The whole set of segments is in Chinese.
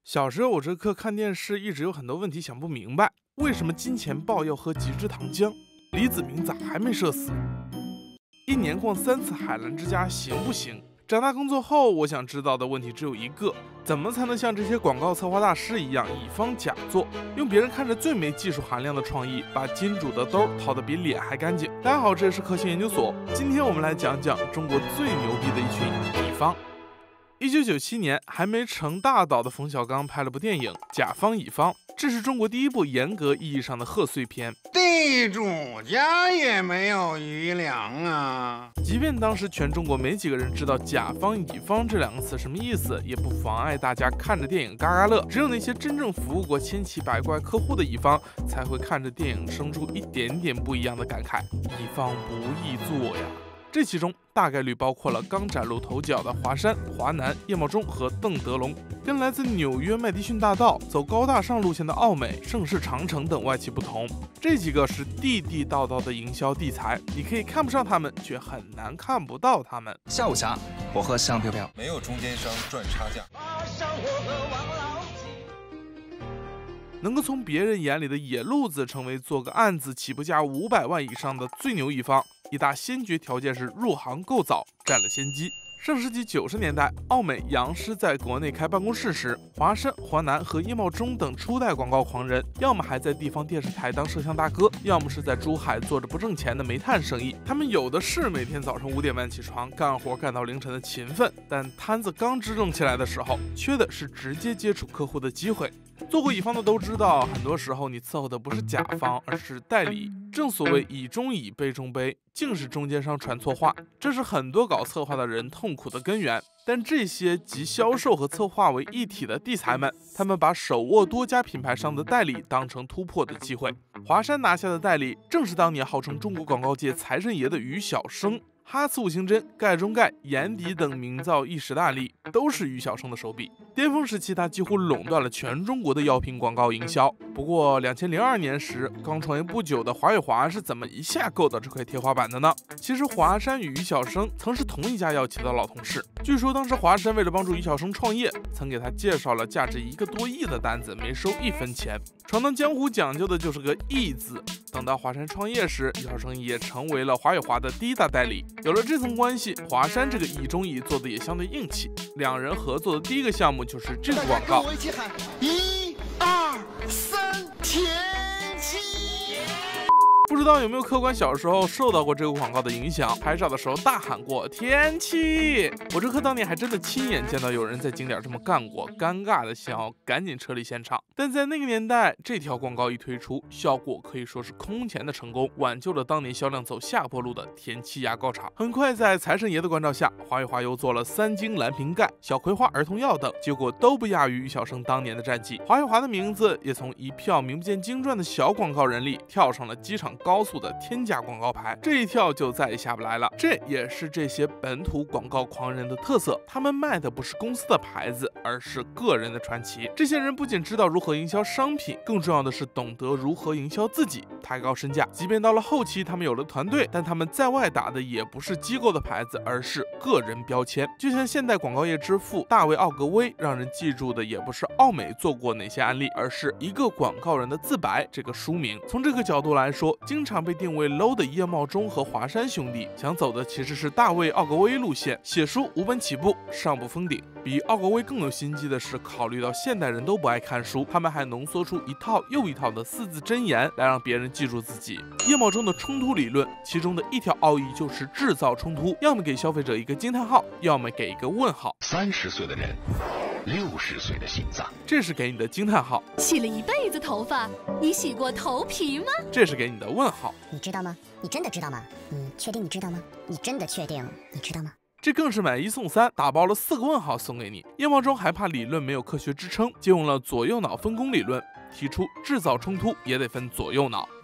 小时候我这课看电视一直有很多问题想不明白，为什么金钱豹要喝极致糖浆？李子明咋还没射死？一年逛3次海澜之家行不行？长大工作后，我想知道的问题只有一个：怎么才能像这些广告策划大师一样，乙方甲做，用别人看着最没技术含量的创意，把金主的兜掏得比脸还干净？大家好，这里是科学研究所，今天我们来讲讲中国最牛逼的一群乙方。1997年，还没成大导的冯小刚拍了部电影《甲方乙方》，这是中国第一部严格意义上的贺岁片。 地主家也没有余粮啊！ 即便当时全中国没几个人知道甲方乙方这两个词什么意思，也不妨碍大家看着电影嘎嘎乐。只有那些真正服务过千奇百怪客户的乙方，才会看着电影生出一点点不一样的感慨：乙方不易做呀。这其中大概率包括了刚崭露头角的华山、华南、叶茂中和邓德龙，跟来自纽约麦迪逊大道走高大上路线的奥美、盛世长城等外企不同，这几个是地地道道的营销地才，你可以看不上他们，却很难看不到他们。 下午茶，我喝香飘飘， 没有中间商赚差价。 能够从别人眼里的野路子成为做个案子起步价500万以上的最牛乙方，一大先决条件是入行够早，占了先机。上世纪90年代，奥美、杨狮在国内开办公室时，华山、华南和叶茂中等初代广告狂人，要么还在地方电视台当摄像大哥，要么是在珠海做着不挣钱的煤炭生意。他们有的是每天早上5点半起床干活干到凌晨的勤奋，但摊子刚支棱起来的时候，缺的是直接接触客户的机会。做过乙方的都知道，很多时候你伺候的不是甲方，而是代理。正所谓乙中乙，杯中杯，竟是中间商传错话，这是很多搞策划的人痛苦的根源。但这些集销售和策划为一体的地才们，他们把手握多家品牌商的代理当成突破的机会。华山拿下的代理，正是当年号称中国广告界财神爷的于小生。哈茨、五行针、盖中盖、眼底等名噪一时大利，都是于小生的手笔。巅峰时期，他几乎垄断了全中国的药品广告营销。不过，2002年时，刚创业不久的华与华是怎么一下够到这块天花板的呢？其实，华山与于小生曾是同一家药企的老同事。据说当时华山为了帮助于小生创业，曾给他介绍了价值1个多亿的单子，没收1分钱。闯荡江湖讲究的就是个义字。等到华山创业时，于小生也成为了华与华的第一大代理。有了这层关系，华山这个乙中乙做的也相对硬气。两人合作的第一个项目就是这个广告。 跟我一起喊1、2、3，天气。 不知道有没有客官小时候受到过这个广告的影响，拍照的时候大喊过天气。我这课当年还真的亲眼见到有人在景点这么干过，尴尬的想要赶紧撤离现场。但在那个年代，这条广告一推出，效果可以说是空前的成功，挽救了当年销量走下坡路的田七牙膏厂。很快在财神爷的关照下，华与华又做了3精蓝瓶盖、小葵花儿童药等，结果都不亚于于小生当年的战绩。华与华的名字也从一票名不见经传的小广告人里跳上了机场高速的天价广告牌，这一跳就再也下不来了。这也是这些本土广告狂人的特色，他们卖的不是公司的牌子，而是个人的传奇。这些人不仅知道如何营销商品，更重要的是懂得如何营销自己，抬高身价。即便到了后期他们有了团队，但他们在外打的也不是机构的牌子，而是个人标签。就像现代广告业之父大卫·奥格威，让人记住的也不是奥美做过哪些案例，而是一个广告人的自白这个书名。从这个角度来说，经常被定位 low 的叶茂中和华山兄弟想走的其实是大卫·奥格威路线，写书5本起步，上不封顶。比奥格威更有心机的是，考虑到现代人都不爱看书，他们还浓缩出一套又一套的4字真言来让别人记住自己。叶茂中的冲突理论，其中的一条奥义就是制造冲突，要么给消费者一个惊叹号，要么给一个问号。 30岁的人，60岁的心脏， 这是给你的惊叹号。 洗了一辈子头发，你洗过头皮吗？ 这是给你的问号。 你知道吗？你真的知道吗？你确定你知道吗？你真的确定你知道吗？ 这更是买1送3，打包了4个问号送给你。叶茂中还怕理论没有科学支撑，借用了左右脑分工理论，提出制造冲突也得分左右脑。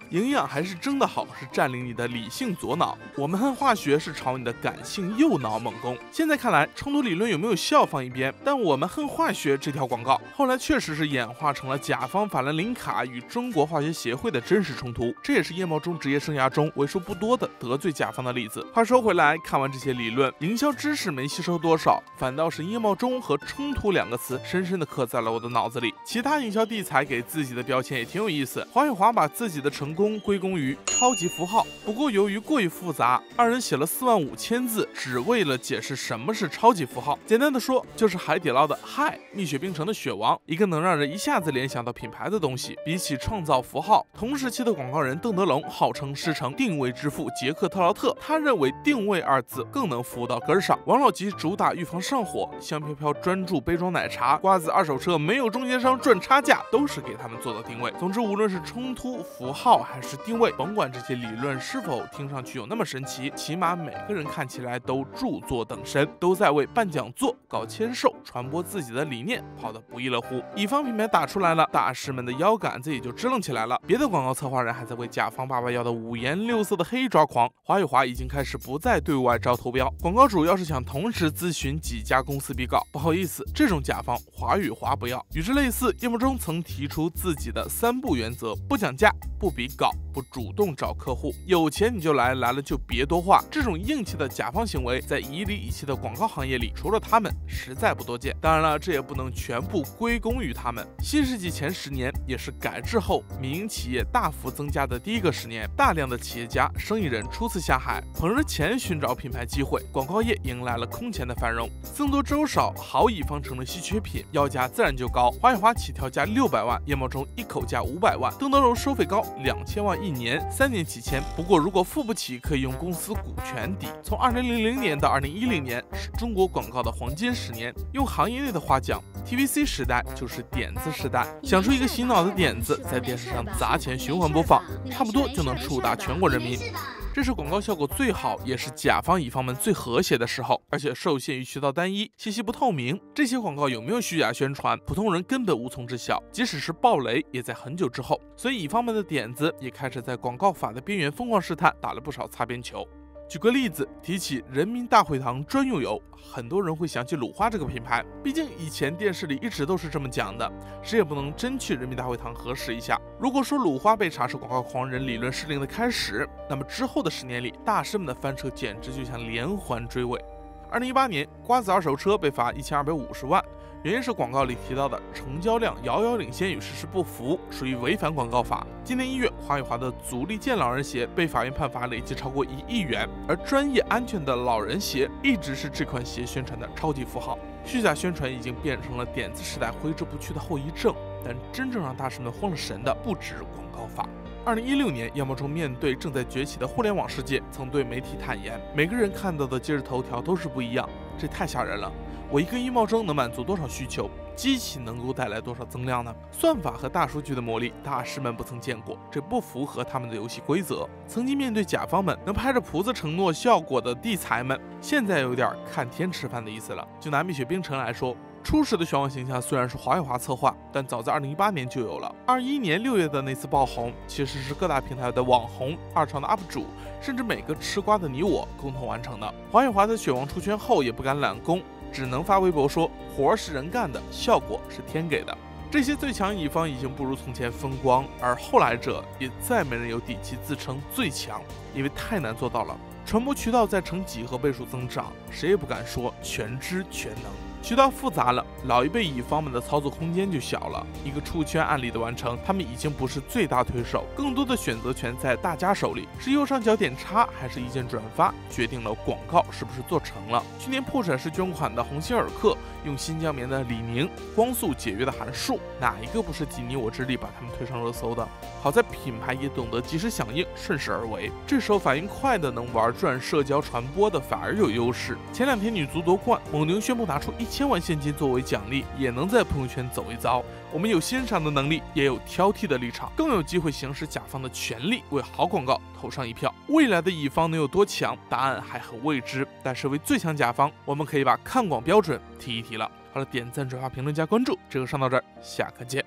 营养还是真的好，是占领你的理性左脑；我们恨化学是朝你的感性右脑猛攻。现在看来，冲突理论有没有效放一边，但我们恨化学这条广告后来确实是演化成了甲方法兰林卡与中国化学协会的真实冲突，这也是叶茂中职业生涯中为数不多的得罪甲方的例子。话说回来，看完这些理论，营销知识没吸收多少，反倒是叶茂中和冲突两个词深深的刻在了我的脑子里。其他营销地才给自己的标签也挺有意思，黄宇华把自己的成功归功于超级符号，不过由于过于复杂，二人写了45000字，只为了解释什么是超级符号。简单的说，就是海底捞的嗨，蜜雪冰城的雪王，一个能让人一下子联想到品牌的东西。比起创造符号，同时期的广告人邓德龙号称师承定位之父杰克特劳特，他认为定位二字更能服务到根上。王老吉主打预防上火，香飘飘专注杯装奶茶，瓜子二手车没有中间商赚差价，都是给他们做到定位。总之，无论是冲突、符号还是定位，甭管这些理论是否听上去有那么神奇，起码每个人看起来都著作等身，都在为办讲座、搞签售、传播自己的理念跑得不亦乐乎。乙方品牌打出来了，大师们的腰杆子也就支棱起来了。别的广告策划人还在为甲方爸爸要的五颜六色的黑抓狂，华宇华已经开始不再对外招投标。广告主要是想同时咨询几家公司比稿，不好意思，这种甲方华宇华不要。与之类似，叶茂中曾提出自己的3不原则：不讲价、不比稿、不主动找客户。有钱你就来，来了就别多话。这种硬气的甲方行为，在一里一气的广告行业里，除了他们，实在不多见。当然了，这也不能全部归功于他们。新世纪前10年，也是改制后民营企业大幅增加的第一个10年，大量的企业家、生意人初次下海，捧着钱寻找品牌机会，广告业迎来了空前的繁荣。僧多粥少，好乙方成了稀缺品，要价自然就高。华宇华起跳价600万，叶茂中一口价500万，邓德龙收费高，2000万1年，3年起签。不过如果付不起，可以用公司股权抵。从2000年到2010年是中国广告的黄金10年，用行业内的话讲，TVC 时代就是点子时代，想出一个洗脑的点子，在电视上砸钱循环播放，差不多就能触达全国人民。这是广告效果最好，也是甲方乙方们最和谐的时候，而且受限于渠道单一，信息不透明。这些广告有没有虚假宣传，普通人根本无从知晓，即使是爆雷，也在很久之后。所以乙方们的点子也开始在广告法的边缘疯狂试探，打了不少擦边球。举个例子，提起人民大会堂专用油，很多人会想起鲁花这个品牌，毕竟以前电视里一直都是这么讲的，谁也不能真去人民大会堂核实一下。如果说鲁花被查是广告狂人理论失灵的开始，那么之后的10年里，大师们的翻车简直就像连环追尾。2018年，瓜子二手车被罚1250万。原因是广告里提到的成交量遥遥领先与事实不符，属于违反广告法。今年1月，华宇华的足力健老人鞋被法院判罚累计超过1亿元，而专业安全的老人鞋一直是这款鞋宣传的超级符号。虚假宣传已经变成了点子时代挥之不去的后遗症，但真正让大师们慌了神的不止广告法。2016年，叶茂中面对正在崛起的互联网世界，曾对媒体坦言，每个人看到的今日头条都是不一样，这太吓人了。我一个叶茂中能满足多少需求？机器能够带来多少增量呢？算法和大数据的魔力，大师们不曾见过，这不符合他们的游戏规则。曾经面对甲方们能拍着谱子承诺效果的地才们，现在有点看天吃饭的意思了。就拿蜜雪冰城来说，初始的玄王形象虽然是华宇华策划，但早在2018年就有了。21年6月的那次爆红，其实是各大平台的网红、二创的 UP 主，甚至每个吃瓜的你我共同完成的。华宇华在雪王出圈后也不敢揽功，只能发微博说活是人干的，效果是天给的。这些最强乙方已经不如从前风光，而后来者也再没人有底气自称最强，因为太难做到了。传播渠道在呈几何倍数增长，谁也不敢说全知全能。渠道复杂了，老一辈乙方们的操作空间就小了。一个出圈案例的完成，他们已经不是最大推手，更多的选择权在大家手里。是右上角点叉还是一键转发，决定了广告是不是做成了。去年破产式捐款的鸿星尔克，用新疆棉的李宁，光速解约的韩束，哪一个不是尽你我之力把他们推上热搜的？好在品牌也懂得及时响应，顺势而为。这时候反应快的能玩转社交传播的反而有优势。前2天女足夺冠，蒙牛宣布拿出1000万现金作为奖励，也能在朋友圈走一遭。我们有欣赏的能力，也有挑剔的立场，更有机会行使甲方的权利，为好广告投上一票。未来的乙方能有多强，答案还很未知。但是为最强甲方，我们可以把看广标准提一提了。好了，点赞、转发、评论加关注，这个上到这儿，下课见。